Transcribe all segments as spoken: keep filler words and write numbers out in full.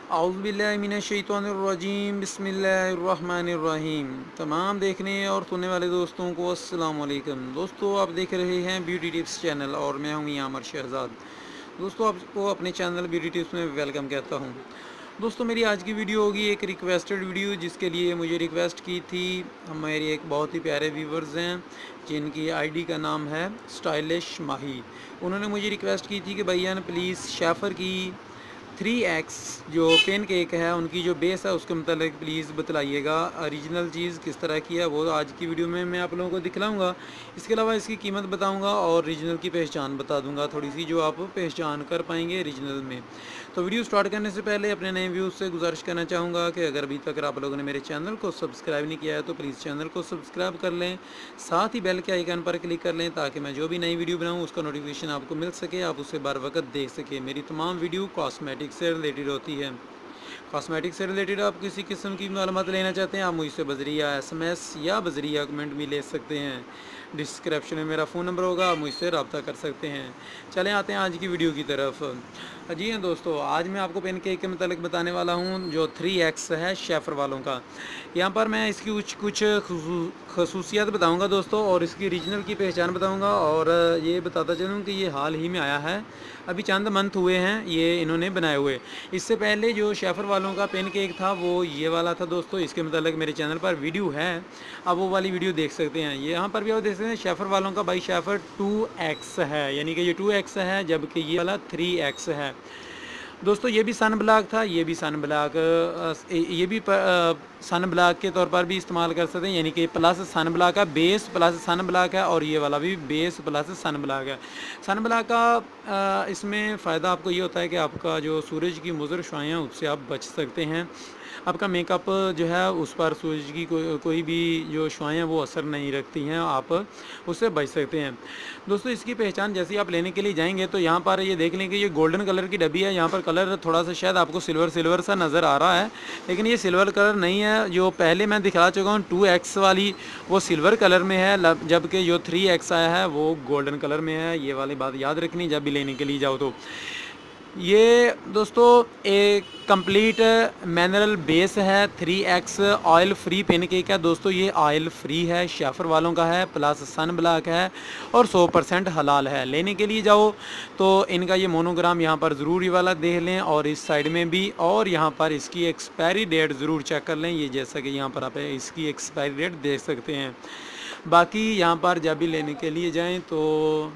औज़ुबिल्लाहिमिनश्शैतानिर्रजीम बिस्मिल्लाहिर्रहमानिर्रहीम। तमाम देखने और सुनने वाले दोस्तों को अस्सलाम वालेकुम। दोस्तों, आप देख रहे हैं ब्यूटी टिप्स चैनल और मैं हूं यामर शहजाद। दोस्तों, आपको अपने चैनल ब्यूटी टिप्स में वेलकम कहता हूं। दोस्तों, मेरी आज की वीडियो होगी एक रिक्वेस्टेड वीडियो, जिसके लिए मुझे रिक्वेस्ट की थी हमारे एक बहुत ही प्यारे व्यूवर्स हैं, जिनकी आईडी का नाम है स्टाइलिश माही। उन्होंने मुझे रिक्वेस्ट की थी कि भैया ने प्लीज़ शेफर की थ्री एक्स जो पेन केक है उनकी जो बेस है उसके मतलब प्लीज़ बतलाइएगा। ओरिजिनल चीज़ किस तरह की है वो आज की वीडियो में मैं आप लोगों को दिखलाऊंगा। इसके अलावा इसकी कीमत बताऊंगा और ओरिजिनल की पहचान बता दूंगा, थोड़ी सी जो आप पहचान कर पाएंगे ओरिजिनल में। तो वीडियो स्टार्ट करने से पहले अपने नए व्यूज़ से गुजारिश करना चाहूँगा कि अगर अभी तक आप लोगों ने मेरे चैनल को सब्सक्राइब नहीं किया है तो प्लीज़ चैनल को सब्सक्राइब कर लें, साथ ही बेल के आइकन पर क्लिक कर लें ताकि मैं जो भी नई वीडियो बनाऊँ उसका नोटिफिकेशन आपको मिल सके, आप उसे बर वक्त देख सके। मेरी तमाम वीडियो कॉस्मेटिक से रिलेटेड होती है। कॉस्मेटिक से रिलेटेड आप किसी किस्म की मालूमात लेना चाहते हैं, आप मुझसे बजरिया एसएमएस या बजरिया कमेंट भी ले सकते हैं। डिस्क्रिप्शन में मेरा फ़ोन नंबर होगा, आप मुझसे रब्ता कर सकते हैं। चलें आते हैं आज की वीडियो की तरफ। जी हाँ दोस्तों, आज मैं आपको पेन केक के मतलब बताने वाला हूँ जो थ्री एक्स है शेफर वालों का। यहाँ पर मैं इसकी कुछ कुछ खसूसियात बताऊँगा दोस्तों, और इसकी ओरिजिनल की पहचान बताऊँगा। और ये बताता चलूँ कि ये हाल ही में आया है, अभी चंद मंथ हुए हैं ये इन्होंने बनाए हुए। इससे पहले जो शेफर वालों का पेन केक था वो ये वाला था दोस्तों। इसके मतलब मेरे चैनल पर वीडियो है, आप वो वाली वीडियो देख सकते हैं। ये यहाँ पर भी आप देख सकते हैं शेफर वालों का भाई शेफर टू एक्स है, यानी कि ये टू एक्स है जबकि ये वाला थ्री एक्स है दोस्तों। ये भी सन ब्लॉक था, ये भी सन ब्लॉक, ये भी सन ब्लॉक के तौर पर भी इस्तेमाल कर सकते हैं, यानी कि प्लस सन ब्लॉक है, बेस प्लस सन ब्लॉक है, और ये वाला भी बेस प्लस सन ब्लॉक है। सन ब्लॉक का इसमें फ़ायदा आपको ये होता है कि आपका जो सूरज की मुज़र शुआएं उससे आप बच सकते हैं। आपका मेकअप जो है उस पर सूरज की को, कोई भी जो शुआएं हैं वो असर नहीं रखती हैं, आप उससे बच सकते हैं दोस्तों। इसकी पहचान जैसे ही आप लेने के लिए जाएंगे तो यहाँ पर ये देख लें कि ये गोल्डन कलर की डब्बी है। यहाँ पर कलर थोड़ा सा शायद आपको सिल्वर सिल्वर सा नज़र आ रहा है, लेकिन ये सिल्वर कलर नहीं है। जो पहले मैं दिखा चुका हूँ टू एक्स वाली वो सिल्वर कलर में है, जबकि जो थ्री एक्स आया है वो गोल्डन कलर में है। ये वाली बात याद रखनी जब भी लेने के लिए जाओ तो। ये दोस्तों एक कंप्लीट मिनरल बेस है, three X oil free pan cake है दोस्तों। ये ऑयल फ्री है, शेफर वालों का है, प्लस सन ब्लॉक है और सौ परसेंट हलाल है। लेने के लिए जाओ तो इनका ये मोनोग्राम यहाँ पर ज़रूर ये वाला देख लें, और इस साइड में भी, और यहाँ पर इसकी एक्सपायरी डेट ज़रूर चेक कर लें। ये जैसा कि यहाँ पर आप इसकी एक्सपायरी डेट देख सकते हैं। बाकी यहाँ पर जब भी लेने के लिए जाएँ तो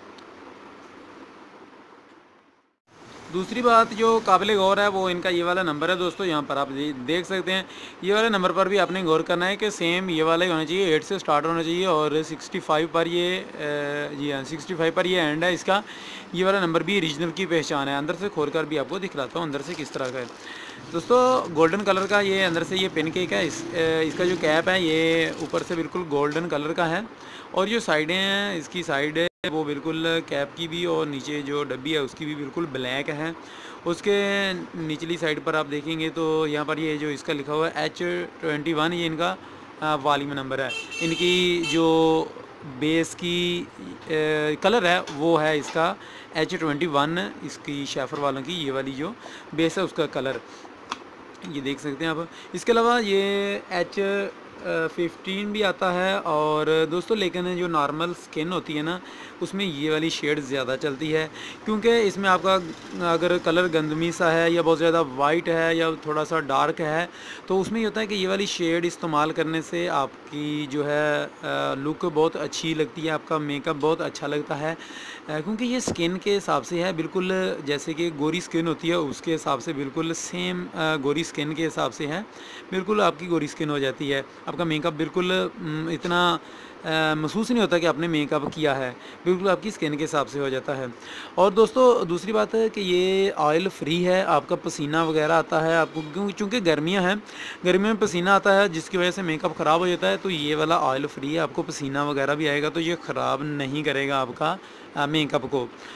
दूसरी बात जो काबिल गौर है वो इनका ये वाला नंबर है दोस्तों। यहाँ पर आप देख सकते हैं, ये वाले नंबर पर भी आपने गौर करना है कि सेम ये वाला ही होना चाहिए, एट से स्टार्ट होना चाहिए और सिक्सटी फाइव पर ये जी हाँ सिक्सटी फाइव पर ये एंड है इसका। ये वाला नंबर भी ओरिजिनल की पहचान है। अंदर से खोल कर भी आपको दिखलाता हूँ अंदर से किस तरह का है दोस्तों। गोल्डन कलर का ये अंदर से ये पेन केक है। इस इसका जो कैप है ये ऊपर से बिल्कुल गोल्डन कलर का है, और जो साइडें हैं इसकी साइड वो बिल्कुल कैप की भी और नीचे जो डब्बी है उसकी भी बिल्कुल ब्लैक है। उसके निचली साइड पर आप देखेंगे तो यहाँ पर ये जो इसका लिखा हुआ है एच ट्वेंटी वन, ये इनका वॉल्यूम नंबर है। इनकी जो बेस की ए, कलर है वो है इसका एच ट्वेंटी वन, इसकी शेफर वालों की ये वाली जो बेस है उसका कलर ये देख सकते हैं आप। इसके अलावा ये एच फिफ्टीन भी आता है। और दोस्तों लेकिन जो नॉर्मल स्किन होती है ना उसमें ये वाली शेड ज़्यादा चलती है, क्योंकि इसमें आपका अगर कलर गंदमी सा है या बहुत ज़्यादा वाइट है या थोड़ा सा डार्क है तो उसमें ये होता है कि ये वाली शेड इस्तेमाल करने से आपकी जो है लुक बहुत अच्छी लगती है, आपका मेकअप बहुत अच्छा लगता है, क्योंकि ये स्किन के हिसाब से है, बिल्कुल जैसे कि गोरी स्किन होती है उसके हिसाब से बिल्कुल सेम गोरी स्किन के हिसाब से है, बिल्कुल आपकी गोरी स्किन हो जाती है। आपका मेकअप बिल्कुल इतना महसूस नहीं होता कि आपने मेकअप किया है, बिल्कुल आपकी स्किन के हिसाब से हो जाता है। और दोस्तों दूसरी बात है कि ये ऑयल फ्री है, आपका पसीना वगैरह आता है आपको, क्योंकि चूँकि गर्मियाँ हैं, गर्मियों में पसीना आता है जिसकी वजह से मेकअप ख़राब हो जाता है। तो ये वाला ऑयल फ्री है, आपको पसीना वगैरह भी आएगा तो ये ख़राब नहीं करेगा आपका मेकअप को।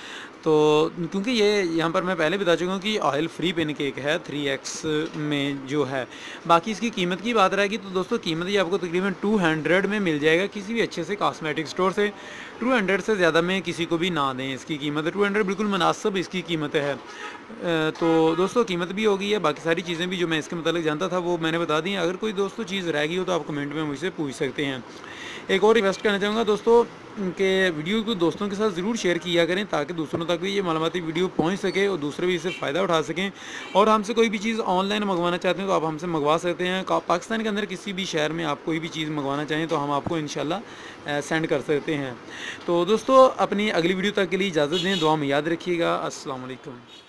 तो क्योंकि ये यहाँ पर मैं पहले बता चुका हूँ कि ऑयल फ्री पेन केक है थ्री एक्स में जो है। बाकी इसकी कीमत की बात रहेगी तो दोस्तों कीमत ये आपको तकरीबन टू हंड्रेड में मिल जाएगा किसी भी अच्छे से कॉस्मेटिक स्टोर से। टू हंड्रेड से ज़्यादा में किसी को भी ना दें इसकी कीमत, टू हंड्रेड बिल्कुल मुनासिब इसकी कीमत है। तो दोस्तों कीमत भी हो गई है, बाकी सारी चीज़ें भी जो मैं इसके मतलब जानता था वो मैंने बता दी हैं। अगर कोई दोस्तों चीज़ रह गई हो तो आप कमेंट में मुझसे पूछ सकते हैं। एक और रिक्वेस्ट करना चाहूँगा दोस्तों कि वीडियो को दोस्तों के साथ ज़रूर शेयर किया करें ताकि दूसरों तक भी ये मालूमाती वीडियो पहुंच सके और दूसरे भी इससे फ़ायदा उठा सकें। और हमसे कोई भी चीज़ ऑनलाइन मंगवाना चाहते हैं तो आप हमसे मंगवा सकते हैं। पाकिस्तान के अंदर किसी भी शहर में आप कोई भी चीज़ मंगवाना चाहें तो हम आपको इंशाल्लाह सेंड कर सकते हैं। तो दोस्तों अपनी अगली वीडियो तक के लिए इजाज़त दें, दुआ में याद रखिएगा। अस्सलाम वालेकुम।